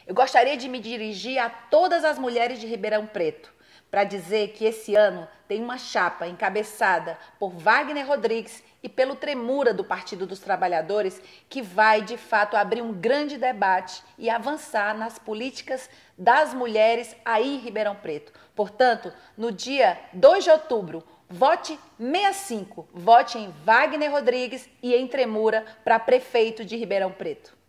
Eu gostaria de me dirigir a todas as mulheres de Ribeirão Preto para dizer que esse ano tem uma chapa encabeçada por Wagner Rodrigues e pelo Tremura do Partido dos Trabalhadores que vai, de fato, abrir um grande debate e avançar nas políticas das mulheres aí em Ribeirão Preto. Portanto, no dia 2 de outubro, vote 65, vote em Wagner Rodrigues e em Tremura para prefeito de Ribeirão Preto.